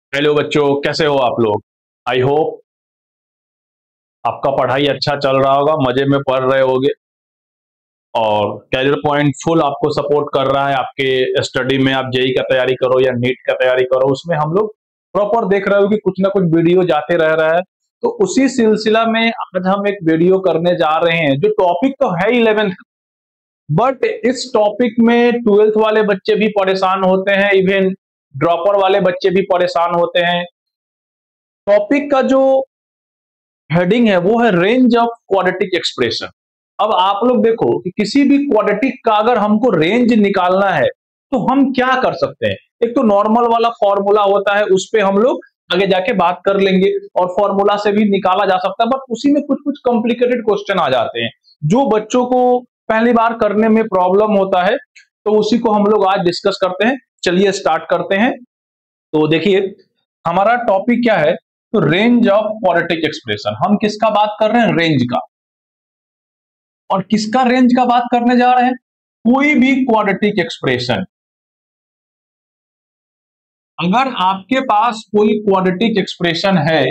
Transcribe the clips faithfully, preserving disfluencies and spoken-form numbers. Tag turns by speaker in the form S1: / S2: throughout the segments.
S1: Hello बच्चों, कैसे हो आप लोग। आई होप आपका पढ़ाई अच्छा चल रहा होगा, मजे में पढ़ रहे होगे और कैरियर पॉइंट फुल आपको सपोर्ट कर रहा है आपके स्टडी में। आप जेई का तैयारी करो या नीट का तैयारी करो, उसमें हम लोग प्रॉपर देख रहे हो कि कुछ ना कुछ वीडियो जाते रह रहा है। तो उसी सिलसिला में आज हम एक वीडियो करने जा रहे हैं। जो टॉपिक तो है इलेवेंथ, बट इस टॉपिक में ट्वेल्थ वाले बच्चे भी परेशान होते हैं, इवन ड्रॉपर वाले बच्चे भी परेशान होते हैं। टॉपिक का जो हेडिंग है वो है रेंज ऑफ क्वाड्रेटिक एक्सप्रेशन। अब आप लोग देखो कि किसी भी क्वाड्रेटिक का अगर हमको रेंज निकालना है तो हम क्या कर सकते हैं। एक तो नॉर्मल वाला फॉर्मूला होता है, उस पे हम लोग आगे जाके बात कर लेंगे और फॉर्मूला से भी निकाला जा सकता है, बट उसी में कुछ कुछ कॉम्प्लिकेटेड क्वेश्चन आ जाते हैं जो बच्चों को पहली बार करने में प्रॉब्लम होता है। तो उसी को हम लोग आज डिस्कस करते हैं। चलिए स्टार्ट करते हैं। तो देखिए हमारा टॉपिक क्या है, तो रेंज ऑफ क्वाड्रेटिक एक्सप्रेशन। हम किसका बात कर रहे हैं, रेंज का। और किसका रेंज का बात करने जा रहे हैं, कोई भी क्वाड्रेटिक एक्सप्रेशन। अगर आपके पास कोई क्वाड्रेटिक एक्सप्रेशन है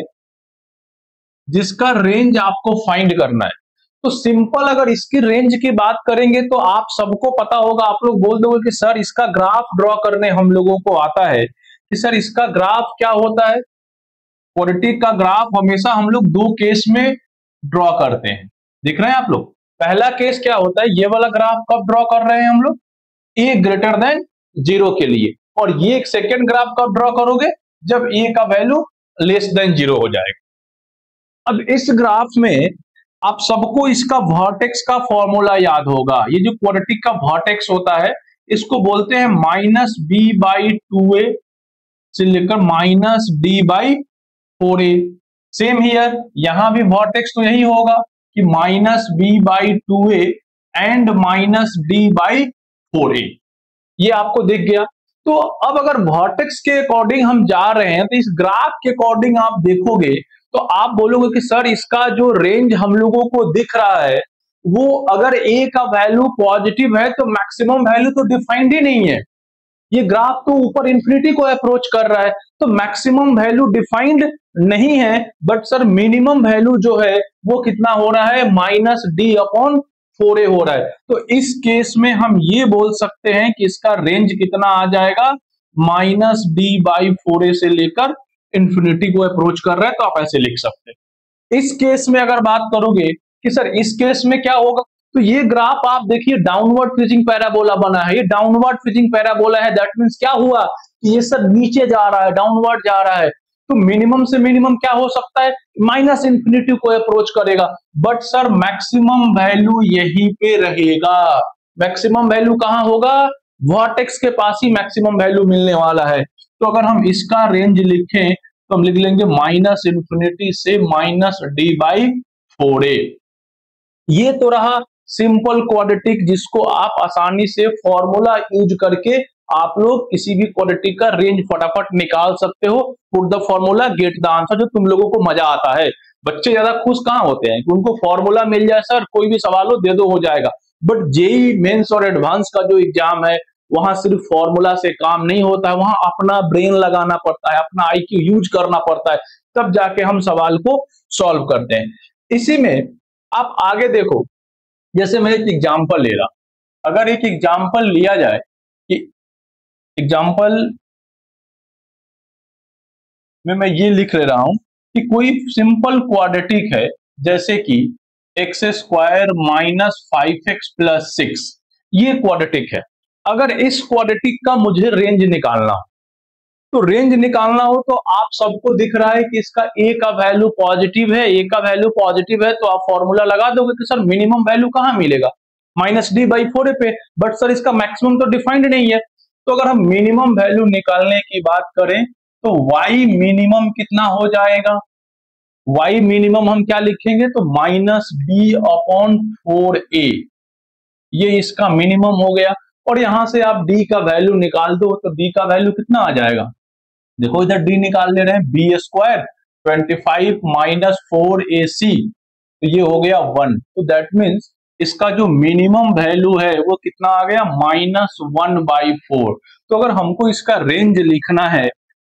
S1: जिसका रेंज आपको फाइंड करना है, तो सिंपल अगर इसकी रेंज की बात करेंगे तो आप सबको पता होगा। आप लोग बोल दोगे कि सर इसका ग्राफ ड्रॉ करने हम लोगों को आता है, कि सर इसका ग्राफ क्या होता है। क्वाड्रेटिक का ग्राफ हमेशा हम लोग दो केस में ड्रॉ करते हैं। दिख रहे हैं आप लोग। पहला केस क्या होता है, ये वाला ग्राफ कब ड्रॉ कर रहे हैं हम लोग, ए ग्रेटर देन जीरो के लिए। और ये एक सेकेंड ग्राफ कब ड्रॉ करोगे, जब ए का वैल्यू लेस देन जीरो हो जाएगा। अब इस ग्राफ में आप सबको इसका वर्टेक्स का फॉर्मूला याद होगा। ये जो क्वाड्रेटिक का वर्टेक्स होता है इसको बोलते हैं minus b by two a से लेकर minus d by four a. Same here, यहां भी वर्टेक्स तो यही होगा कि minus b by two a and minus d by four a. ये आपको दिख गया। तो अब अगर वर्टेक्स के अकॉर्डिंग हम जा रहे हैं तो इस ग्राफ के अकॉर्डिंग आप देखोगे तो आप बोलोगे कि सर इसका जो रेंज हम लोगों को दिख रहा है वो अगर ए का वैल्यू पॉजिटिव है तो मैक्सिमम वैल्यू तो डिफाइंड ही नहीं है। ये ग्राफ तो ऊपर इंफिनिटी को अप्रोच कर रहा है, तो मैक्सिमम वैल्यू डिफाइंड नहीं है। बट सर मिनिमम वैल्यू जो है वो कितना हो रहा है, minus d upon four a हो रहा है। तो इस केस में हम ये बोल सकते हैं कि इसका रेंज कितना आ जाएगा, minus d by four a से लेकर इंफिनिटी को अप्रोच कर रहा है। तो आप ऐसे लिख सकते हैं। इस केस में अगर बात करोगे कि सर इस केस में क्या होगा, तो ये ग्राफ आप देखिए डाउनवर्ड फ्रीजिंग पैराबोला बना है। ये डाउनवर्ड फ्रीजिंग पैराबोला है, दैट मींस क्या हुआ कि ये सर नीचे जा रहा है, डाउनवर्ड जा रहा है। तो मिनिमम से मिनिमम क्या हो सकता है, माइनस इंफिनिटी को अप्रोच करेगा। बट सर मैक्सिमम वैल्यू यहीं पे रहेगा। मैक्सिमम वैल्यू कहां होगा, वर्टेक्स के पास ही मैक्सिमम वैल्यू मिलने वाला है। तो अगर हम इसका रेंज लिखें तो हम लिख लेंगे माइनस इंफिनिटी से minus d by four a. ये तो रहा सिंपल क्वाड्रेटिक जिसको आप आसानी से फॉर्मूला यूज करके आप लोग किसी भी क्वाड्रेटिक का रेंज फटाफट निकाल सकते हो। Put the formula get the answer, जो तुम लोगों को मजा आता है। बच्चे ज्यादा खुश कहां होते हैं कि उनको फॉर्मूला मिल जाए, सर कोई भी सवाल हो दे दो हो जाएगा। बट जेई मेंस और एडवांस का जो एग्जाम है वहां सिर्फ फॉर्मूला से काम नहीं होता है, वहां अपना ब्रेन लगाना पड़ता है, अपना आईक्यू यूज करना पड़ता है, तब जाके हम सवाल को सॉल्व करते हैं। इसी में आप आगे देखो, जैसे मैं एक एग्जांपल ले रहा। अगर एक एग्जांपल लिया जाए कि एग्जांपल में मैं ये लिख ले रहा हूं कि कोई सिंपल क्वाड्रेटिक है, जैसे कि x square minus five x plus six. ये क्वाड्रेटिक है। अगर इस क्वाड्रेटिक का मुझे रेंज निकालना हो, तो रेंज निकालना हो तो आप सबको दिख रहा है कि इसका ए का वैल्यू पॉजिटिव है। ए का वैल्यू पॉजिटिव है तो आप फॉर्मूला लगा दोगे कि सर मिनिमम वैल्यू कहां मिलेगा, minus d by four a पे। बट सर इसका मैक्सिमम तो डिफाइंड नहीं है। तो अगर हम मिनिमम वैल्यू निकालने की बात करें तो वाई मिनिमम कितना हो जाएगा, वाई मिनिमम हम क्या लिखेंगे, तो minus b upon four a. ये इसका मिनिमम हो गया। और यहां से आप डी का वैल्यू निकाल दो तो डी का वैल्यू कितना आ जाएगा, देखो इधर डी निकाल ले रहे हैं, b square twenty five minus four a c, तो ये हो गया वन। तो दैट मीन्स इसका जो मिनिमम वैल्यू है वो कितना आ गया, माइनस वन बाई फोर। तो अगर हमको इसका रेंज लिखना है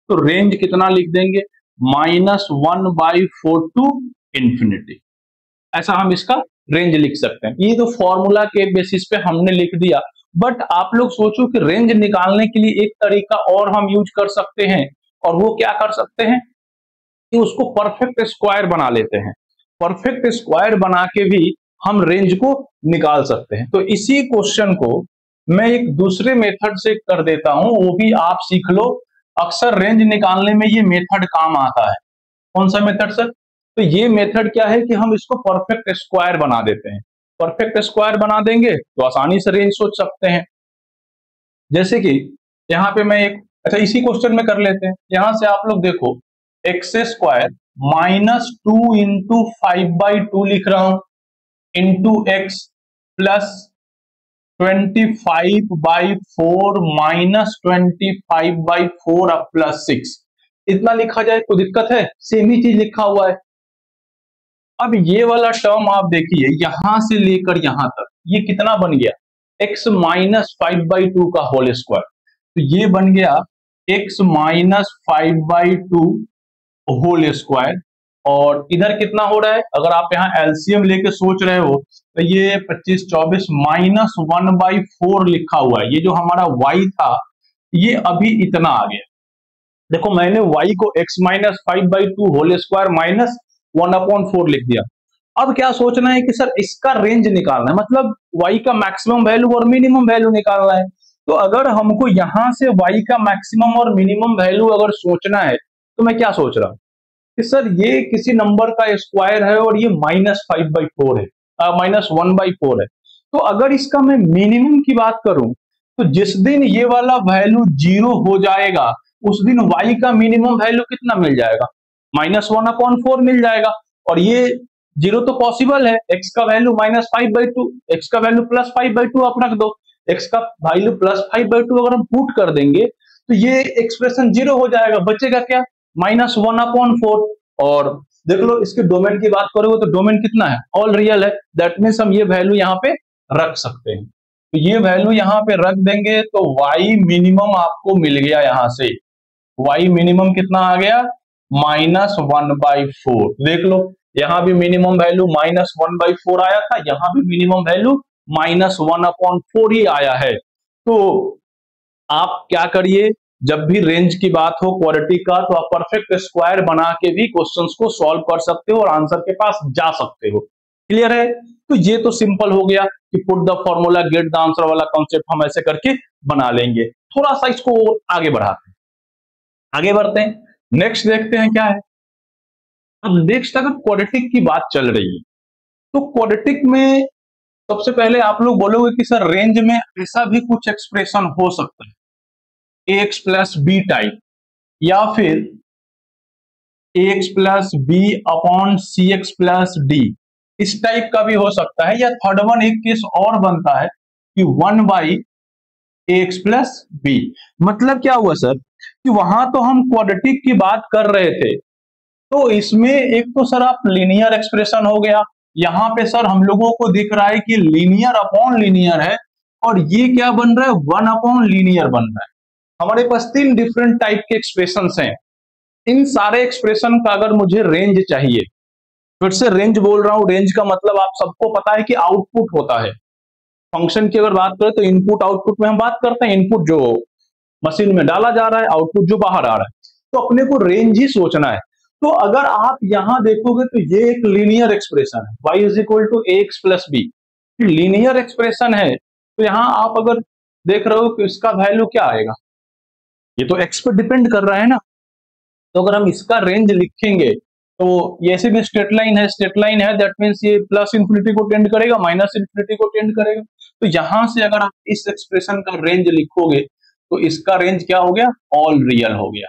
S1: तो रेंज कितना लिख देंगे, minus one by four to infinity. ऐसा हम इसका रेंज लिख सकते हैं। ये तो फॉर्मूला के बेसिस पे हमने लिख दिया, बट आप लोग सोचो कि रेंज निकालने के लिए एक तरीका और हम यूज कर सकते हैं, और वो क्या कर सकते हैं कि उसको परफेक्ट स्क्वायर बना लेते हैं। परफेक्ट स्क्वायर बना के भी हम रेंज को निकाल सकते हैं। तो इसी क्वेश्चन को मैं एक दूसरे मेथड से कर देता हूं, वो भी आप सीख लो। अक्सर रेंज निकालने में ये मेथड काम आता है। कौन सा मेथड सर? तो ये मेथड क्या है कि हम इसको परफेक्ट स्क्वायर बना देते हैं। परफेक्ट स्क्वायर बना देंगे तो आसानी से रेंज सोच सकते हैं। जैसे कि यहाँ पे मैं एक, अच्छा इसी क्वेश्चन में कर लेते हैं। यहां से आप लोग देखो, x square minus two into five by two लिख रहा हूं, into x plus twenty five by four minus twenty five by four अब प्लस सिक्स। इतना लिखा जाए कोई दिक्कत है? सेम ही चीज लिखा हुआ है। अब ये वाला टर्म आप देखिए, यहां से लेकर यहां तक ये कितना बन गया, x minus five by two का होल स्क्वायर। तो ये बन गया x minus five by two whole square. और इधर कितना हो रहा है, अगर आप यहाँ एलसीएम लेके सोच रहे हो तो ये पच्चीस चौबीस माइनस वन बाई फोर लिखा हुआ है। ये जो हमारा y था ये अभी इतना आ गया। देखो मैंने y को x minus five by two whole square minus one upon four लिख दिया। अब क्या सोचना है कि सर इसका रेंज निकालना है, मतलब y का मैक्सिमम वैल्यू और मिनिमम वैल्यू निकालना है। तो अगर हमको यहां से y का मैक्सिमम और मिनिमम वैल्यू अगर सोचना है तो मैं क्या सोच रहा हूं कि सर ये किसी नंबर का स्क्वायर है और ये माइनस फाइव बाई फोर है, माइनस वन बाई फोर है। तो अगर इसका मैं मिनिमम की बात करूं तो जिस दिन ये वाला वैल्यू जीरो हो जाएगा उस दिन y का मिनिमम वैल्यू कितना मिल जाएगा, माइनस वन अपॉन फोर मिल जाएगा। और ये जीरो तो पॉसिबल है, x का value minus five by two, x का value plus five by two आप रख दो, x का value plus five by two अगर हम पुट कर देंगे तो ये एक्सप्रेशन जीरो हो जाएगा, बचेगा क्या, माइनस वन अपॉन फोर। और देख लो इसके डोमेन की बात करोगे तो डोमेन कितना है, ऑल रियल है। दैट मीन्स हम ये वैल्यू यहाँ पे रख सकते हैं। तो ये वैल्यू यहाँ पे रख देंगे तो y मिनिमम आपको मिल गया। यहां से y मिनिमम कितना आ गया, माइनस वन बाई फोर। देख लो यहां भी minimum value minus one by four आया था, यहां भी minimum value minus one upon four ही आया है। तो आप क्या करिए, जब भी रेंज की बात हो क्वाड्रेटिक का तो आप परफेक्ट स्क्वायर बना के भी क्वेश्चंस को सॉल्व कर सकते हो और आंसर के पास जा सकते हो। क्लियर है? तो ये तो सिंपल हो गया कि put the formula get the answer वाला कॉन्सेप्ट हम ऐसे करके बना लेंगे। थोड़ा सा इसको आगे बढ़ाते हैं, आगे बढ़ते हैं, नेक्स्ट देखते हैं क्या है। अब नेक्स्ट अगर क्वाड्रेटिक की बात चल रही है तो क्वाड्रेटिक में सबसे पहले आप लोग बोलोगे कि सर रेंज में ऐसा भी कुछ एक्सप्रेशन हो सकता है, एक्स प्लस बी टाइप, या फिर x plus b upon c x plus d, इस टाइप का भी हो सकता है। या थर्ड वन एक केस और बनता है कि one by x plus b. मतलब क्या हुआ सर कि वहां तो हम क्वाड्रेटिक की बात कर रहे थे, तो इसमें एक तो सर आप लीनियर एक्सप्रेशन हो गया, यहां पे सर हम लोगों को दिख रहा है कि लीनियर अपॉन लीनियर है, और ये क्या बन रहा है, वन अपॉन लीनियर बन रहा है। हमारे पास तीन डिफरेंट टाइप के एक्सप्रेशंस हैं। इन सारे एक्सप्रेशन का अगर मुझे रेंज चाहिए, फिर से रेंज बोल रहा हूं, रेंज का मतलब आप सबको पता है कि आउटपुट होता है। फंक्शन की अगर बात करें तो इनपुट आउटपुट में हम बात करते हैं, इनपुट जो मशीन में डाला जा रहा है, आउटपुट जो बाहर आ रहा है। तो अपने को रेंज ही सोचना है। तो अगर आप यहां देखोगे तो ये एक लीनियर एक्सप्रेशन है, y is equal to x plus b, linear expression है। तो यहां आप अगर देख रहे हो कि इसका वैल्यू क्या आएगा, ये तो x पे डिपेंड कर रहा है ना। तो अगर हम इसका रेंज लिखेंगे तो ये ऐसे भी स्ट्रेट लाइन है, स्ट्रेट लाइन है, दैट मीन्स ये प्लस इंफिनिटी को टेंड करेगा, माइनस इंफिनिटी को टेंड करेगा। तो यहां से अगर आप इस एक्सप्रेशन का रेंज लिखोगे तो इसका रेंज क्या हो गया, ऑल रियल हो गया।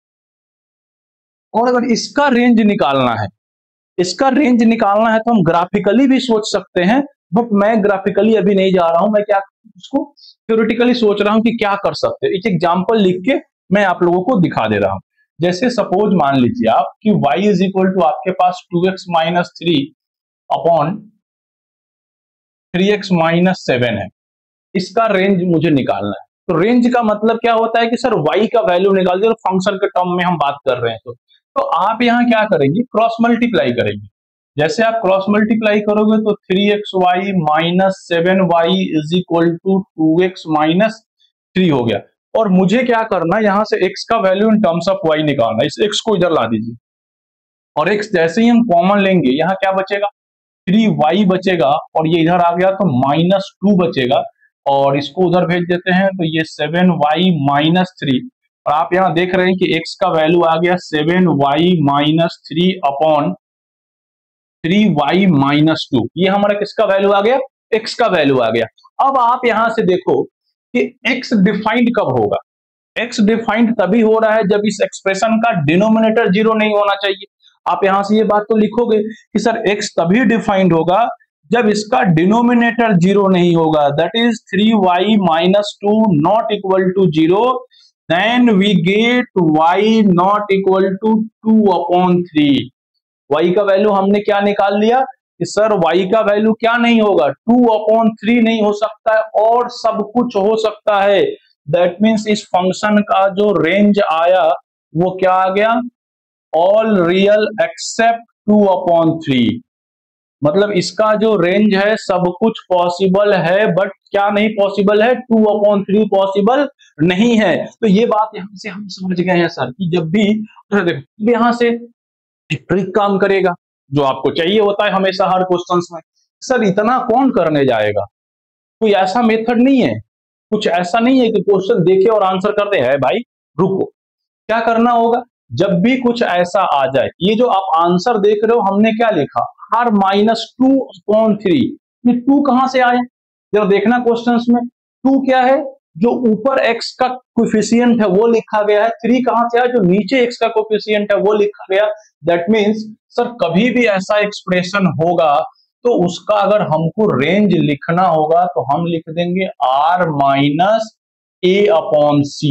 S1: और अगर इसका रेंज निकालना है, इसका रेंज निकालना है तो हम ग्राफिकली भी सोच सकते हैं, बट मैं ग्राफिकली अभी नहीं जा रहा हूं। मैं क्या उसको थ्योरेटिकली सोच रहा हूं कि क्या कर सकते हैं। एक एग्जांपल लिख के मैं आप लोगों को दिखा दे रहा हूं। जैसे सपोज मान लीजिए आप कि y इज इक्वल टू आपके पास two x minus three upon three x minus seven है, इसका रेंज मुझे निकालना है। तो रेंज का मतलब क्या होता है कि सर y का वैल्यू निकाल दिया, फंक्शन के टर्म में हम बात कर रहे हैं तो तो आप यहाँ क्या करेंगे, क्रॉस मल्टीप्लाई करेंगे। जैसे आप क्रॉस मल्टीप्लाई करोगे तो three x y minus seven y is equal to two x minus three हो गया। और मुझे क्या करना है, यहाँ से x का value in terms of y निकालना है। इस x को इधर ला दीजिए और x जैसे ही हम कॉमन लेंगे यहाँ क्या बचेगा, थ्री वाई बचेगा और ये इधर आ गया तो माइनस टू बचेगा और इसको उधर भेज देते हैं तो ये सेवन वाई माइनस थ्री। और आप यहाँ देख रहे हैं कि x का वैल्यू आ गया seven y minus three upon three y minus two. ये हमारा किसका वैल्यू आ गया, x का वैल्यू आ गया। अब आप यहां से देखो कि x डिफाइंड कब होगा। x डिफाइंड तभी हो रहा है जब इस एक्सप्रेशन का डिनोमिनेटर जीरो नहीं होना चाहिए। आप यहां से ये बात तो लिखोगे कि सर x तभी डिफाइंड होगा जब इसका डिनोमिनेटर जीरो नहीं होगा, that is three y minus two not equal to zero, then we get y not equal to two upon three. y का वैल्यू हमने क्या निकाल लिया कि सर y का वैल्यू क्या नहीं होगा, टू अपॉन थ्री नहीं हो सकता है और सब कुछ हो सकता है। दैट मीन्स इस फंक्शन का जो रेंज आया वो क्या आ गया, all real except two upon three. मतलब इसका जो रेंज है सब कुछ पॉसिबल है बट क्या नहीं पॉसिबल है, टू अपॉन थ्री पॉसिबल नहीं है। तो ये बात यहां से हम समझ गए हैं सर कि जब भी यहां से ट्रिक काम करेगा जो आपको चाहिए होता है हमेशा हर क्वेश्चन में, सर इतना कौन करने जाएगा, कोई ऐसा मेथड नहीं है, कुछ ऐसा नहीं है कि क्वेश्चन देखे और आंसर कर दे। है भाई रुको, क्या करना होगा, जब भी कुछ ऐसा आ जाए, ये जो आप आंसर देख रहे हो हमने क्या लिखा, R minus two upon three. ये टू कहां से आए जरा देखना क्वेश्चंस में, टू क्या है, जो ऊपर x का कोफिशिएंट है वो लिखा गया है, थ्री कहां से आया, जो नीचे x का कोफिशिएंट है वो लिखा गया। दैट मीन्स सर कभी भी ऐसा एक्सप्रेशन होगा तो उसका अगर हमको रेंज लिखना होगा तो हम लिख देंगे r minus a upon c.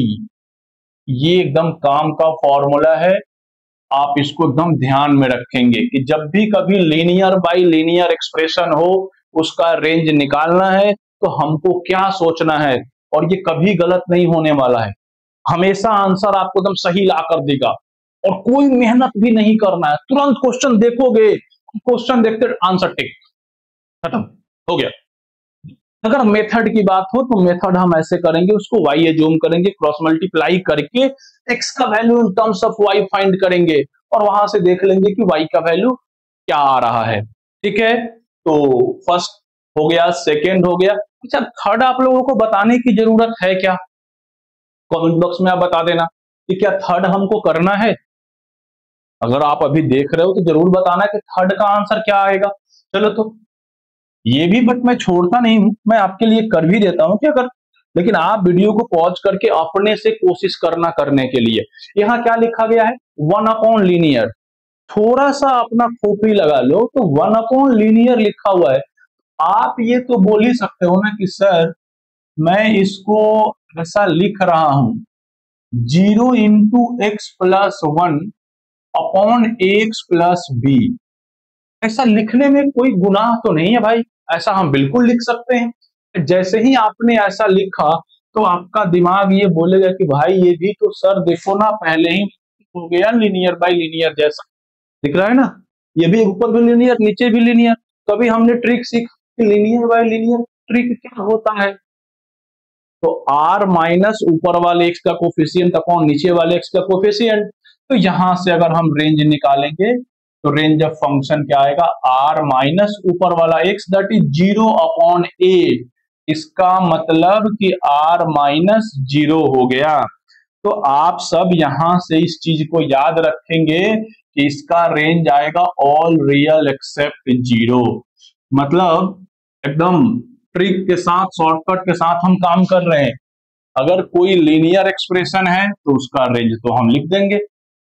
S1: ये एकदम काम का फॉर्मूला है, आप इसको एकदम ध्यान में रखेंगे कि जब भी कभी लीनियर बाई लीनियर एक्सप्रेशन हो उसका रेंज निकालना है तो हमको क्या सोचना है, और ये कभी गलत नहीं होने वाला है, हमेशा आंसर आपको एकदम सही ला कर देगा और कोई मेहनत भी नहीं करना है। तुरंत क्वेश्चन देखोगे, क्वेश्चन देखते आंसर टिक, खत्म हो गया। अगर मेथड की बात हो तो मेथड हम ऐसे करेंगे, उसको y एज्यूम करेंगे, क्रॉस मल्टीप्लाई करके x का value in terms of y find करेंगे और वहां से देख लेंगे कि y का वैल्यू क्या आ रहा है। ठीक है, तो फर्स्ट हो गया, सेकेंड हो गया। अच्छा, थर्ड आप लोगों को बताने की जरूरत है क्या, कमेंट बॉक्स में आप बता देना कि क्या थर्ड हमको करना है। अगर आप अभी देख रहे हो तो जरूर बताना कि थर्ड का आंसर क्या आएगा। चलो तो ये भी, बट मैं छोड़ता नहीं हूं, मैं आपके लिए कर भी देता हूं कि अगर, लेकिन आप वीडियो को पॉज करके अपने से कोशिश करना करने के लिए। यहाँ क्या लिखा गया है, वन अपॉन लीनियर, थोड़ा सा अपना खोपड़ी लगा लो तो वन अपॉन लीनियर लिखा हुआ है। आप ये तो बोल ही सकते हो ना कि सर मैं इसको ऐसा लिख रहा हूं, zero into x plus one upon x plus b. ऐसा लिखने में कोई गुनाह तो नहीं है भाई, ऐसा हम बिल्कुल लिख सकते हैं। जैसे ही आपने ऐसा लिखा तो आपका दिमाग ये बोलेगा कि भाई ये भी तो सर देखो ना पहले ही हो गया लीनियर बाय लीनियर जैसा दिख रहा है ना, ये भी ऊपर भी लीनियर नीचे भी लीनियर। कभी हमने ट्रिक सीखा कि लीनियर बाय लीनियर ट्रिक क्या होता है, तो r माइनस ऊपर वाले x का कोफिशिएंट अपॉन नीचे वाले x का कोफिशिएंट। तो यहां से अगर हम रेंज निकालेंगे तो रेंज ऑफ फंक्शन क्या आएगा, r माइनस ऊपर वाला x that is zero upon a। इसका मतलब कि r माइनस जीरो हो गया। तो आप सब यहां से इस चीज को याद रखेंगे कि इसका रेंज आएगा ऑल रियल एक्सेप्ट जीरो। मतलब एकदम ट्रिक के साथ, शॉर्टकट के साथ हम काम कर रहे हैं। अगर कोई लीनियर एक्सप्रेशन है तो उसका रेंज तो हम लिख देंगे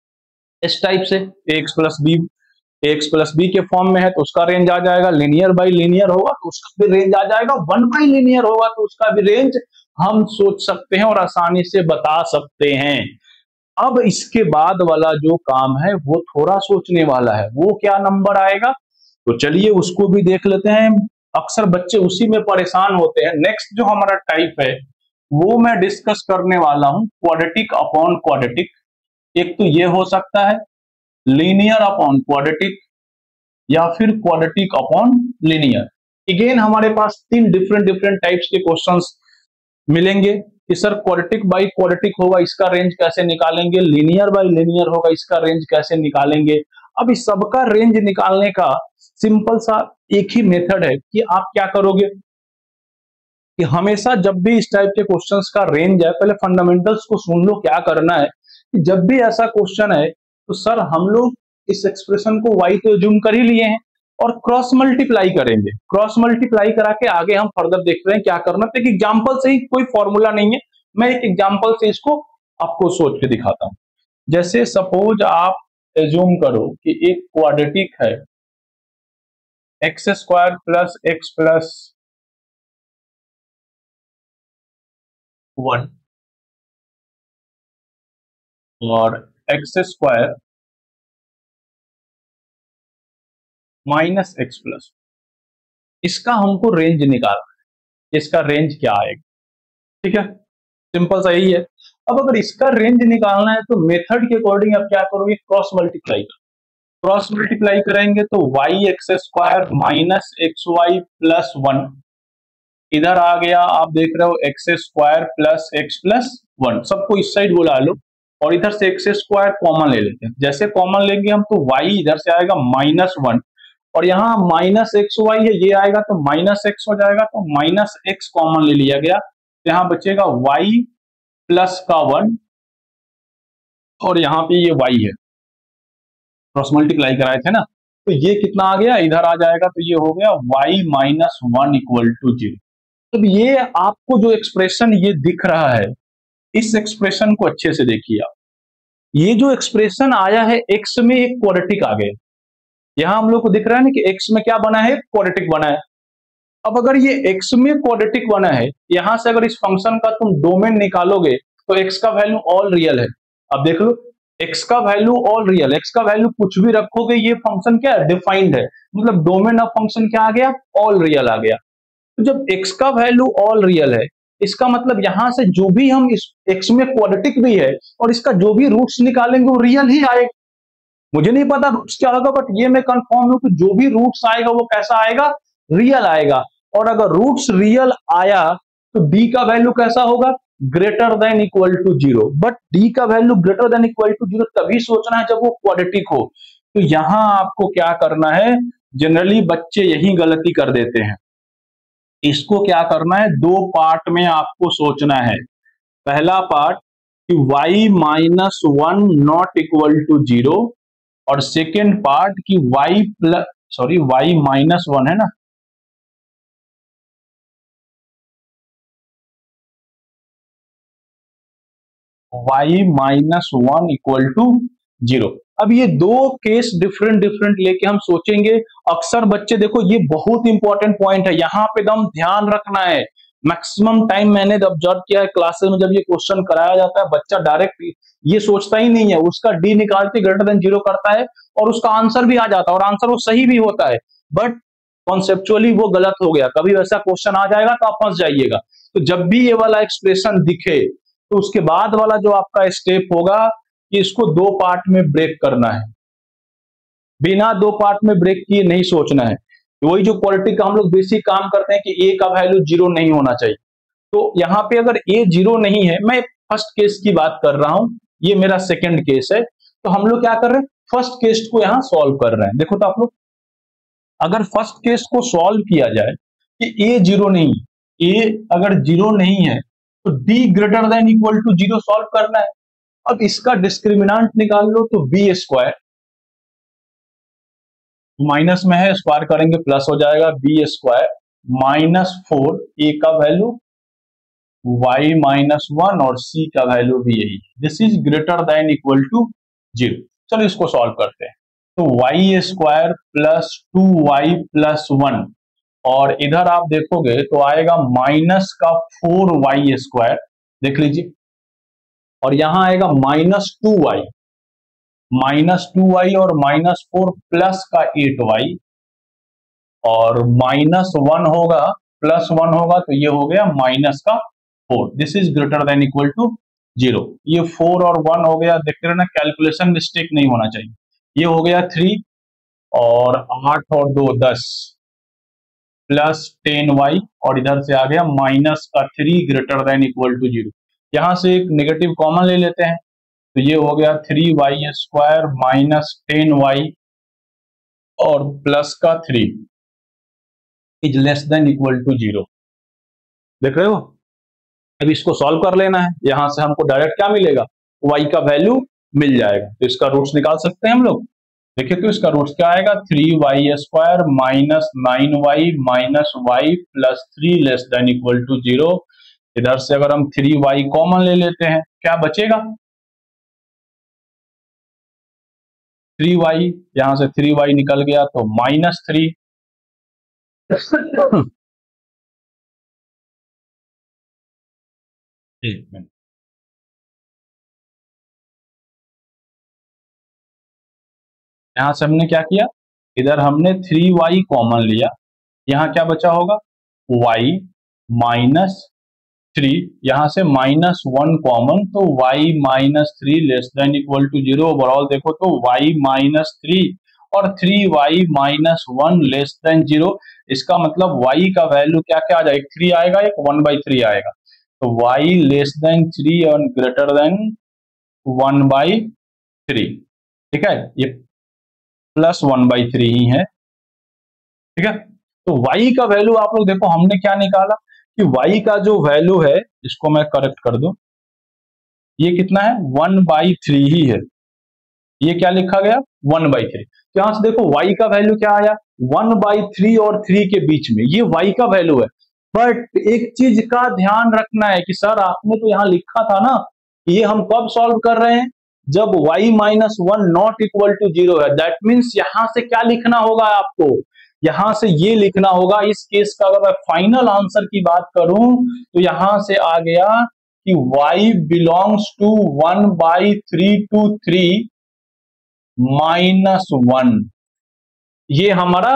S1: इस टाइप से, x plus b, x plus b के फॉर्म में है तो उसका रेंज आ जाएगा। लीनियर बाई लीनियर होगा तो उसका भी रेंज आ जाएगा, वन बाई लीनियर होगा तो उसका भी रेंज हम सोच सकते हैं और आसानी से बता सकते हैं। अब इसके बाद वाला जो काम है वो थोड़ा सोचने वाला है, वो क्या नंबर आएगा, तो चलिए उसको भी देख लेते हैं। अक्सर बच्चे उसी में परेशान होते हैं। नेक्स्ट जो हमारा टाइप है वो मैं डिस्कस करने वाला हूं क्वाड्रेटिक अपॉन क्वाड्रेटिक। एक तो ये हो सकता है लीनियर अपॉन क्वाड्रेटिक या फिर क्वाड्रेटिक अपॉन लीनियर। अगेन हमारे पास तीन डिफरेंट डिफरेंट टाइप्स के क्वेश्चंस मिलेंगे कि सर क्वाड्रेटिक बाई क्वाड्रेटिक होगा, इसका रेंज कैसे निकालेंगे, लीनियर बाई लीनियर होगा, इसका रेंज कैसे निकालेंगे। अब इस सबका रेंज निकालने का सिंपल सा एक ही मेथड है कि आप क्या करोगे कि हमेशा जब भी इस टाइप के क्वेश्चंस का रेंज है, पहले फंडामेंटल्स को सुन लो क्या करना है कि जब भी ऐसा क्वेश्चन है तो सर हम लोग इस एक्सप्रेशन को y तो एज्यूम कर ही लिए हैं और क्रॉस मल्टीप्लाई करेंगे। क्रॉस मल्टीप्लाई करा के आगे हम फर्दर देख रहे हैं क्या करना। तो एक एग्जांपल से ही, कोई फॉर्मूला नहीं है, मैं एक एग्जांपल से इसको आपको सोच के दिखाता हूं। जैसे सपोज आप एज्यूम करो कि एक क्वाड्रेटिक है x square plus x plus one और x square minus x plus, इसका हमको रेंज निकालना है, इसका रेंज क्या आएगा। ठीक है, सिंपल सा यही है। अब अगर इसका रेंज निकालना है तो मेथड के अकॉर्डिंग आप क्या करोगे, क्रॉस मल्टीप्लाई करो। क्रॉस मल्टीप्लाई करेंगे तो y x square minus x y plus one, इधर आ गया आप देख रहे हो x square plus x plus one, सबको इस साइड बुला लो और इधर से एक्स स्क्वायर कॉमन ले लेते हैं। जैसे कॉमन लेंगे हम तो वाई इधर से आएगा माइनस वन और यहाँ माइनस एक्स वाई है, ये आएगा तो माइनस एक्स हो जाएगा, तो माइनस एक्स कॉमन ले लिया गया, तो यहाँ बचेगा वाई प्लस का वन और यहाँ पे ये वाई है, क्रॉस मल्टीप्लाई कराए थे ना, तो ये कितना आ गया, इधर आ जाएगा, तो ये हो गया y minus one equal to zero. तो ये आपको जो एक्सप्रेशन ये दिख रहा है, इस एक्सप्रेशन को अच्छे से देखिए आप। ये जो एक्सप्रेशन आया है एक्स में एक क्वाड्रेटिक आ गया, यहां हम लोग को दिख रहा है ना कि एक्स में क्या बना है, क्वाड्रेटिक बना है। अब अगर ये एक्स में क्वाड्रेटिक बना है, यहां से अगर इस फंक्शन का तुम डोमेन निकालोगे तो एक्स का वैल्यू ऑल रियल है। अब देख लो, एक्स का वैल्यू ऑल रियल, एक्स का वैल्यू कुछ भी रखोगे ये फंक्शन क्या है, डिफाइंड है, मतलब डोमेन ऑफ फंक्शन क्या आ गया, ऑल रियल आ गया। तो जब एक्स का वैल्यू ऑल रियल है, इसका मतलब यहां से जो भी हम इस एक्स में क्वाड्रेटिक भी है और इसका जो भी रूट्स निकालेंगे वो रियल ही आएगा। मुझे नहीं पता रूट्स क्या होगा, बट ये मैं कंफर्म हूं कि जो भी रूट्स आएगा वो कैसा आएगा, रियल आएगा। और अगर रूट्स रियल आया तो डी का वैल्यू कैसा होगा, greater than equal to zero. But D का value greater than equal to zero तभी सोचना है जब वो क्वाड्रेटिक हो। तो यहां आपको क्या करना है, जनरली बच्चे यही गलती कर देते हैं। इसको क्या करना है, दो पार्ट में आपको सोचना है। पहला पार्ट कि y minus one not equal to zero, और सेकेंड पार्ट कि y plus sorry y minus one है ना, y minus one equal to zero. अब ये दो केस डिफरेंट डिफरेंट लेके हम सोचेंगे। अक्सर बच्चे देखो, ये बहुत इंपॉर्टेंट पॉइंट है, यहाँ पे एकदम ध्यान रखना है। मैक्सिमम टाइम मैंने ऑब्जर्व किया है क्लासेस में, जब ये क्वेश्चन कराया जाता है बच्चा डायरेक्ट ये सोचता ही नहीं है, उसका डी निकालते ग्रेटर देन जीरो करता है और उसका आंसर भी आ जाता है और आंसर वो सही भी होता है, बट कॉन्सेप्चुअली वो गलत हो गया। कभी वैसा क्वेश्चन आ जाएगा तो आप फंस जाइएगा। तो जब भी ये वाला एक्सप्रेशन दिखे तो उसके बाद वाला जो आपका स्टेप होगा कि इसको दो पार्ट में ब्रेक करना है, बिना दो पार्ट में ब्रेक किए नहीं सोचना है। वही जो क्वाड्रेटिक का हम लोग बेसिक काम करते हैं कि ए का वैल्यू जीरो नहीं होना चाहिए। तो यहाँ पे अगर ए जीरो नहीं है, मैं फर्स्ट केस की बात कर रहा हूं, ये मेरा सेकंड केस है, तो हम लोग क्या कर रहे हैं, फर्स्ट केस को यहाँ सॉल्व कर रहे हैं। देखो तो आप लोग, अगर फर्स्ट केस को सॉल्व किया जाए कि ए जीरो नहीं, ए अगर जीरो नहीं है तो D greater than equal to zero solve करना है। अब इसका डिस्क्रिमिनेंट निकाल लो तो बी स्क्वायर, माइनस में है स्क्वायर करेंगे प्लस हो जाएगा, b square minus four, a का वैल्यू y माइनस वन और c का वैल्यू भी यही, this is greater than equal to zero. चलो इसको सॉल्व करते हैं। तो y square plus two y plus one, और इधर आप देखोगे तो आएगा माइनस का फोर वाई स्क्वायर, देख लीजिए, और यहां आएगा minus two y, minus two y और माइनस फोर प्लस का एट वाई, और माइनस वन होगा प्लस वन होगा तो ये हो गया माइनस का four, this is greater than equal to zero. ये फोर और वन हो गया, देखते रहना कैलकुलेशन मिस्टेक नहीं होना चाहिए। ये हो गया थ्री और आठ और दो दस प्लस टेन वाई और इधर से आ गया माइनस का three greater than equal to zero. यहां से एक नेगेटिव कॉमन ले लेते हैं, तो ये हो गया three y square minus ten y और प्लस का three is less than equal to zero. देख रहे हो? अब इसको सॉल्व कर लेना है। यहां से हमको डायरेक्ट क्या मिलेगा, y का वैल्यू मिल जाएगा। तो इसका रूट्स निकाल सकते हैं हम लोग। देखिए तो इसका रूट्स क्या आएगा, three y square minus nine y minus y plus three less than equal to zero. इधर से अगर हम थ्री वाई कॉमन ले लेते हैं, क्या बचेगा, थ्री वाई, यहां से थ्री वाई निकल गया तो माइनस थ्री एक मिनट, यहां से हमने क्या किया, इधर हमने थ्री वाई कॉमन लिया, यहां क्या बचा होगा, y माइनस थ्री, यहां से माइनस वन कॉमन, तो y minus three less than equal to zero. Overall देखो तो y माइनस थ्री और three y minus one less than zero. इसका मतलब y का वैल्यू क्या क्या आ जाएगा, एक थ्री आएगा, एक वन बाई थ्री आएगा, तो y लेस देन थ्री और greater than one by three. ठीक है, ये प्लस वन बाई थ्री ही है। ठीक है, तो y का वैल्यू आप लोग देखो हमने क्या निकाला कि y का जो वैल्यू है, इसको मैं करेक्ट कर दूं, ये कितना है, वन बाई थ्री ही है। ये क्या लिखा गया, वन बाई थ्री। तो यहां से देखो y का वैल्यू क्या आया, वन बाई थ्री और थ्री के बीच में, ये y का वैल्यू है। बट एक चीज का ध्यान रखना है कि सर आपने तो यहां लिखा था ना, ये हम कब सॉल्व कर रहे हैं, जब y minus one not equal to zero है। दैट मीन्स यहां से क्या लिखना होगा आपको, यहां से ये लिखना होगा। इस केस का अगर मैं फाइनल आंसर की बात करूं तो यहां से आ गया कि y belongs to one by three to three minus one. ये हमारा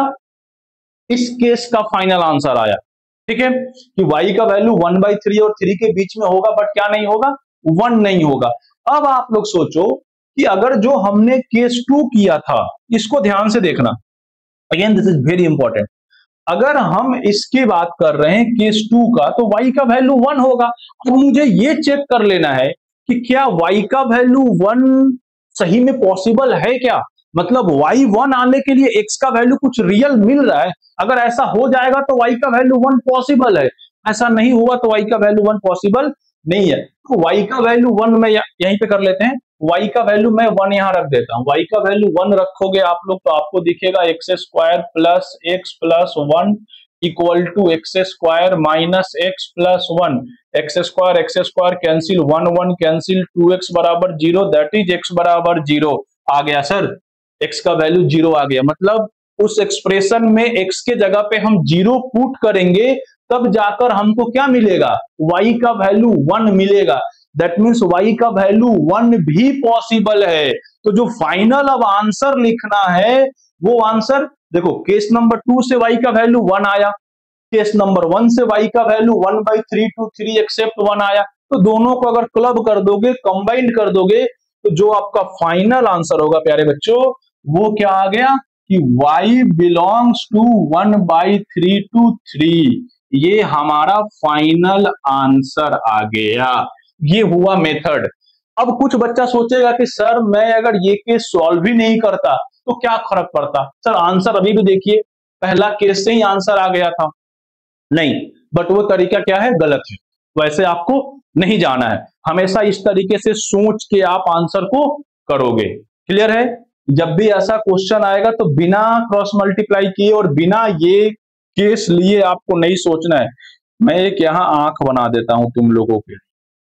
S1: इस केस का फाइनल आंसर आया। ठीक है, कि y का वैल्यू वन बाई थ्री और थ्री के बीच में होगा, बट क्या नहीं होगा, वन नहीं होगा। अब आप लोग सोचो कि अगर जो हमने केस टू किया था, इसको ध्यान से देखना, again this is very important. अगर हम इसकी बात कर रहे हैं केस टू का, तो y का वैल्यू वन होगा। अब मुझे ये चेक कर लेना है कि क्या y का वैल्यू वन सही में पॉसिबल है क्या, मतलब y वन आने के लिए x का वैल्यू कुछ रियल मिल रहा है। अगर ऐसा हो जाएगा तो y का वैल्यू वन पॉसिबल है, ऐसा नहीं हुआ तो y का वैल्यू वन पॉसिबल नहीं है। तो y का वैल्यू वन में यहीं पे कर लेते हैं, y का वैल्यू मैं वन यहां रख देता हूं। y का वैल्यू वन रखोगे आप लोग तो आपको दिखेगा x square plus x plus one equal to x square minus x plus one. X square x square cancel, one one cancel, two x बराबर जीरो, दैट इज एक्स बराबर जीरो। आ गया सर, x का वैल्यू जीरो आ गया, मतलब उस एक्सप्रेशन में x के जगह पे हम जीरो पुट करेंगे तब जाकर हमको क्या मिलेगा, y का वैल्यू वन मिलेगा। दैट मीन्स y का वैल्यू वन भी पॉसिबल है। तो जो फाइनल अब आंसर लिखना है वो आंसर देखो, केस नंबर टू से y का वैल्यू वन आया, केस नंबर वन से y का value one by three to three except one आया। तो दोनों को अगर क्लब कर दोगे, कंबाइंड कर दोगे, तो जो आपका फाइनल आंसर होगा प्यारे बच्चों, वो क्या आ गया कि y belongs to one by three to three. ये हमारा फाइनल आंसर आ गया। ये हुआ मेथड। अब कुछ बच्चा सोचेगा कि सर मैं अगर ये केस सॉल्व ही नहीं करता तो क्या फर्क पड़ता, सर आंसर अभी भी देखिए, पहला केस से ही आंसर आ गया था। नहीं, बट वो तरीका क्या है, गलत है। वैसे आपको नहीं जाना है, हमेशा इस तरीके से सोच के आप आंसर को करोगे। क्लियर है? जब भी ऐसा क्वेश्चन आएगा तो बिना क्रॉस मल्टीप्लाई किए और बिना ये केस लिए आपको नहीं सोचना है। मैं एक यहां आंख बना देता हूं तुम लोगों के,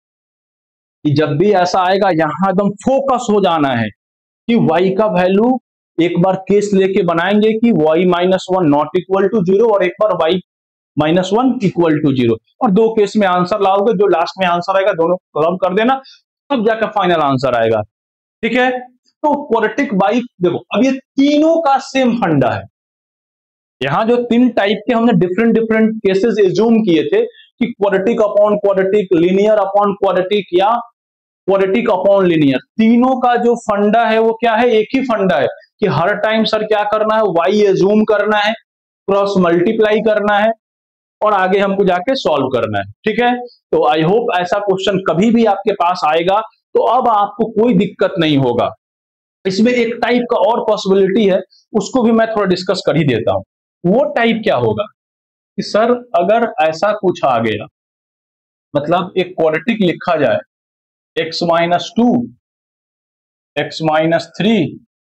S1: कि जब भी ऐसा आएगा यहां एकदम फोकस हो जाना है कि y का वैल्यू एक बार केस लेके बनाएंगे कि y minus one not equal to zero और एक बार y minus one equal to zero, और दो केस में आंसर लाओगे, जो लास्ट में आंसर आएगा दोनों क्लब कर देना, तब जाकर फाइनल आंसर आएगा। ठीक है, तो क्वाड्रेटिक बाई देखो, अब ये तीनों का सेम फंडा है। यहां जो तीन टाइप के हमने डिफरेंट डिफरेंट केसेस एज्यूम किए थे, कि quadratic upon quadratic, linear upon quadratic या क्वाड्रेटिक अपॉन लीनियर, तीनों का जो फंडा है वो क्या है, एक ही फंडा है कि हर टाइम सर क्या करना है, y एज्यूम करना है, क्रॉस मल्टीप्लाई करना है और आगे हमको जाके सॉल्व करना है। ठीक है, तो आई होप ऐसा क्वेश्चन कभी भी आपके पास आएगा तो अब आपको कोई दिक्कत नहीं होगा। इसमें एक टाइप का और पॉसिबिलिटी है, उसको भी मैं थोड़ा डिस्कस कर ही देता हूं। वो टाइप क्या होगा कि सर अगर ऐसा कुछ आ गया, मतलब एक क्वाड्रेटिक लिखा जाए x minus two, x minus three,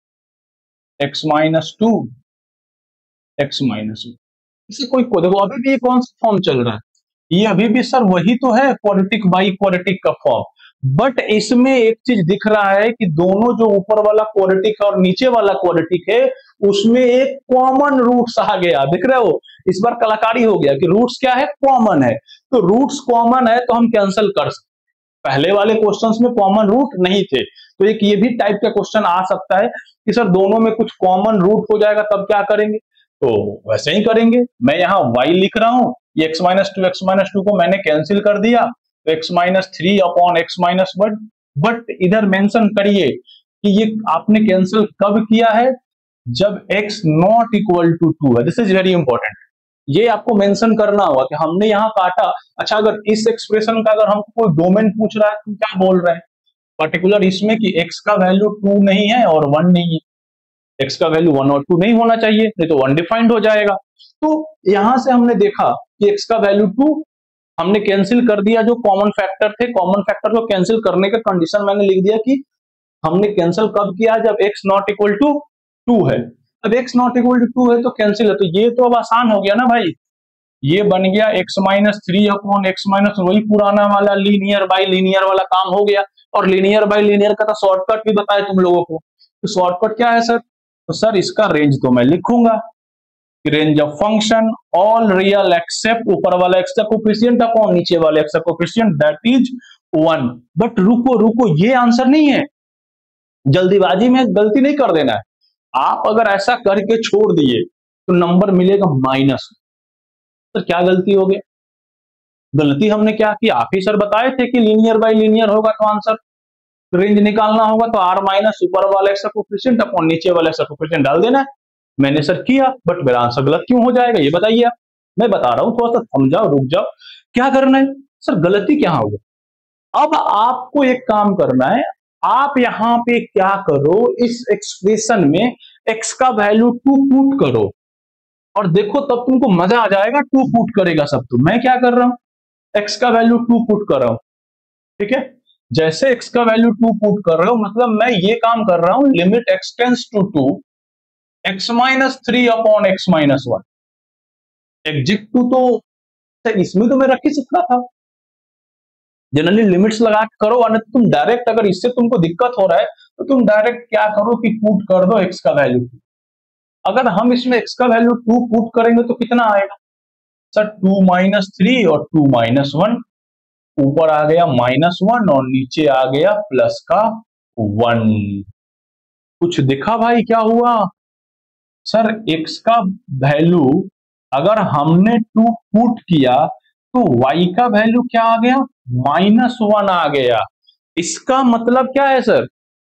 S1: x minus two, x minus one, इसे कोई को देखो अभी भी ये कौन सा फॉर्म चल रहा है, ये अभी भी सर वही तो है क्वाड्रेटिक बाई क्वाड्रेटिक का फॉर्म, बट इसमें एक चीज दिख रहा है कि दोनों जो ऊपर वाला क्वाड्रेटिक और नीचे वाला क्वाड्रेटिक है उसमें एक कॉमन रूट्स आ गया, दिख रहे हो, इस बार कलाकारी हो गया कि रूट्स क्या है, कॉमन है, तो रूट्स कॉमन है तो हम कैंसिल कर सकते। पहले वाले क्वेश्चंस में कॉमन रूट नहीं थे, तो एक ये भी टाइप का क्वेश्चन आ सकता है कि सर दोनों में कुछ कॉमन रूट हो जाएगा तब क्या करेंगे, तो वैसे ही करेंगे। मैं यहाँ y लिख रहा हूं, ये x minus two x minus two को मैंने कैंसिल कर दिया, तो x minus three upon x minus one, but इधर मेंशन करिए कि ये आपने कैंसिल कब किया है, जब x not equal to two है। दिस इज वेरी इंपॉर्टेंट, ये आपको मेंशन करना होगा कि हमने यहाँ काटा। अच्छा, अगर इस एक्सप्रेशन का अगर हमको कोई डोमेन पूछ रहा है तो क्या बोल रहे हैं पर्टिकुलर इसमें कि x का वैल्यू टू नहीं है और वन नहीं है, x का वैल्यू वन और टू नहीं होना चाहिए, नहीं तो अनडिफाइंड हो जाएगा। तो यहां से हमने देखा कि x का वैल्यू टू, हमने कैंसिल कर दिया जो कॉमन फैक्टर थे, कॉमन फैक्टर को कैंसिल करने का कंडीशन मैंने लिख दिया कि हमने कैंसिल कब किया, जब x not equal to two है। अब x not equal to two है तो कैंसिल है, तो ये तो अब आसान हो गया ना भाई, ये बन गया x minus three upon x minus, वही पुराना वाला लीनियर बाय लीनियर वाला काम हो गया। और लीनियर बाय लीनियर का तो शॉर्टकट भी बताया तुम लोगों को, तो शॉर्टकट क्या है सर, तो सर इसका रेंज तो मैं लिखूंगा कि range of function all real except ऊपर वाला एक्स का कोफिशिएंट अपॉन नीचे वाले एक्स का coefficient that is one. But रुको रुको, ये आंसर नहीं है, जल्दीबाजी में गलती नहीं कर देना है। आप अगर ऐसा करके छोड़ दिए तो नंबर मिलेगा माइनस। तो क्या गलती हो गई, गलती हमने क्या की, आप ही सर बताए थे कि लीनियर बाय लीनियर होगा तो आंसर रेंज निकालना होगा तो आर माइनस ऊपर वाला एक्स का कोफिशिएंट अपॉन नीचे वाला एक्स का कोफिशिएंट डाल देना है। मैंने सर किया, बट मेरा आंसर गलत क्यों हो जाएगा ये बताइए आप। मैं बता रहा हूं, थोड़ा सा समझाओ, रुक जाओ, क्या करना है सर, गलती क्या होगा। अब आपको एक काम करना है, आप यहां पे क्या करो, इस एक्सप्रेशन में एक्स का वैल्यू टू पुट करो और देखो तब तुमको मजा आ जाएगा। टू पुट करेगा सब, तो मैं क्या कर रहा हूं, एक्स का वैल्यू टू पुट कर रहा हूं, ठीक है। जैसे x का वैल्यू टू पुट कर रहा हूं, मतलब मैं ये काम कर रहा हूं, limit x tends to two, x minus three upon x minus one. Exit two तो इसमें तो मैं रख ही सकता था, जनरली लिमिट्स लगा के करो, और तुम डायरेक्ट, अगर इससे तुमको दिक्कत हो रहा है तो तुम डायरेक्ट क्या करो कि पुट कर दो x का वैल्यू टू। अगर हम इसमें x का वैल्यू टू पुट करेंगे तो कितना आएगा सर, टू माइनस थ्री और टू माइनस वन, ऊपर आ गया माइनस वन और नीचे आ गया प्लस का वन। कुछ दिखा भाई क्या हुआ सर, x का वैल्यू अगर हमने टू पुट किया तो y का वैल्यू क्या आ गया, माइनस वन आ गया। इसका मतलब क्या है सर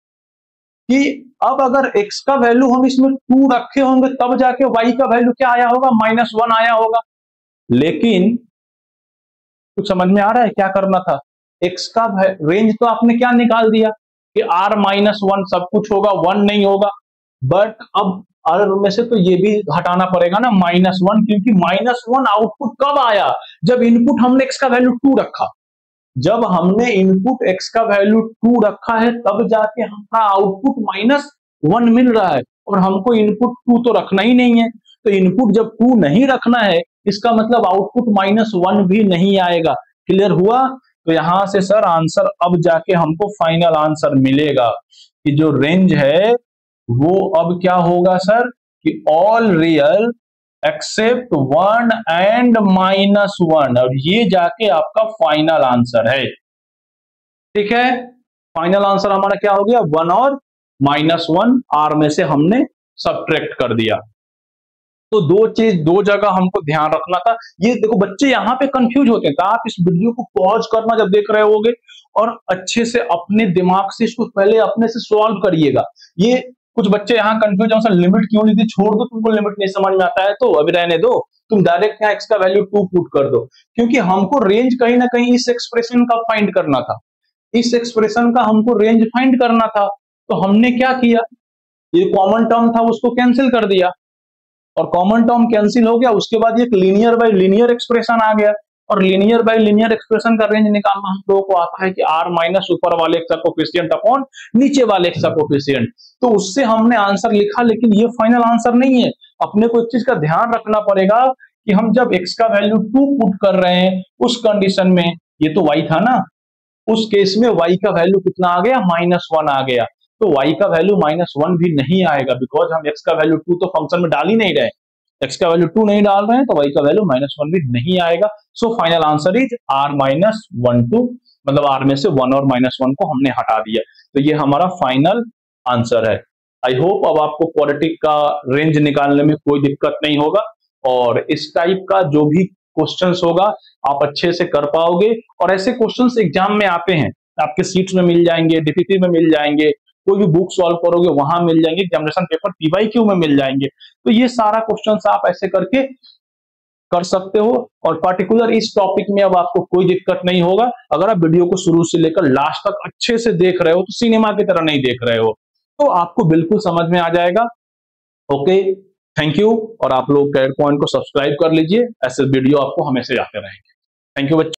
S1: कि अब अगर x का वैल्यू हम इसमें टू रखे होंगे तब जाके y का वैल्यू क्या आया होगा, माइनस वन आया होगा। लेकिन कुछ समझ में आ रहा है क्या करना था, x का रेंज तो आपने क्या निकाल दिया कि r माइनस वन सब कुछ होगा, वन नहीं होगा, बट अब r में से तो ये भी हटाना पड़ेगा ना माइनस वन, क्योंकि माइनस वन आउटपुट कब आया, जब इनपुट हमने x का वैल्यू टू रखा। जब हमने इनपुट x का वैल्यू टू रखा है तब जाके हमारा आउटपुट माइनस वन मिल रहा है, और हमको इनपुट टू तो रखना ही नहीं है। तो इनपुट जब टू नहीं रखना है इसका मतलब आउटपुट माइनस वन भी नहीं आएगा। क्लियर हुआ, तो यहां से सर आंसर अब जाके हमको फाइनल आंसर मिलेगा कि जो रेंज है वो अब क्या होगा सर कि all real except one and minus one, और ये जाके आपका फाइनल आंसर है। ठीक है, फाइनल आंसर हमारा क्या हो गया, वन और माइनस वन, आर में से हमने सब्ट्रैक्ट कर दिया। तो दो चीज दो जगह हमको ध्यान रखना था। ये देखो बच्चे यहाँ पे कंफ्यूज होते हैं, तो आप इस वीडियो को पॉज करना जब देख रहे होगे और अच्छे से अपने दिमाग से इसको पहले अपने से सॉल्व करिएगा। ये कुछ बच्चे यहाँ कंफ्यूज हो, सर लिमिट क्यों ली थी, छोड़ दो, तुमको लिमिट नहीं समझ में आता है तो अभी रहने दो, तुम डायरेक्ट यहाँ एक्स का वैल्यू टू पुट कर दो। क्योंकि हमको रेंज कहीं ना कहीं इस एक्सप्रेशन का फाइंड करना था, इस एक्सप्रेशन का हमको रेंज फाइंड करना था। तो हमने क्या किया, ये कॉमन टर्म था उसको कैंसिल कर दिया, और कॉमन टर्म कैंसिल हो गया, उसके बाद एक लीनियर बाय लीनियर एक्सप्रेशन आ गया, और लीनियर बाय लीनियर एक्सप्रेशन का रेंज निकालना हम लोगों को आता है कि आर माइनस ऊपर वाले एक्स का कोफिशिएंट अपॉन नीचे वाले एक्स का कोफिशिएंट। तो उससे हमने आंसर लिखा, लेकिन ये फाइनल आंसर नहीं है। अपने को एक चीज का ध्यान रखना पड़ेगा कि हम जब एक्स का वैल्यू टू पुट कर रहे हैं उस कंडीशन में, ये तो वाई था ना, उस केस में y का वैल्यू कितना आ गया, माइनस वन आ गया। तो y का वैल्यू माइनस वन भी नहीं आएगा, बिकॉज हम x का वैल्यू टू तो फंक्शन में डाल ही नहीं रहे, x का वैल्यू टू नहीं डाल रहे हैं, तो y का वैल्यू माइनस वन भी नहीं आएगा। So final answer is r minus one two, मतलब r में से वन और माइनस वन को हमने हटा दिया, तो ये हमारा फाइनल आंसर है। आई होप अब आपको क्वाड्रेटिक का रेंज निकालने में कोई दिक्कत नहीं होगा, और इस टाइप का जो भी क्वेश्चंस होगा आप अच्छे से कर पाओगे। और ऐसे क्वेश्चंस एग्जाम में आते हैं, आपके सीट्स में मिल जाएंगे, डीपीटी में मिल जाएंगे, कोई भी बुक सॉल्व करोगे वहां मिल जाएंगे, एग्जामिनेशन पेपर पीवाईक्यू में मिल जाएंगे। तो ये सारा क्वेश्चंस आप ऐसे करके कर सकते हो, और पर्टिकुलर इस टॉपिक में अब आपको कोई दिक्कत नहीं होगा। अगर आप वीडियो को शुरू से लेकर लास्ट तक अच्छे से देख रहे हो, तो सिनेमा की तरह नहीं देख रहे हो, तो आपको बिल्कुल समझ में आ जाएगा। Okay, thank you. और आप लोग कैड पॉइंट को सब्सक्राइब कर लीजिए, ऐसे वीडियो आपको हमेशा आते रहेंगे। थैंक यू बच्चों।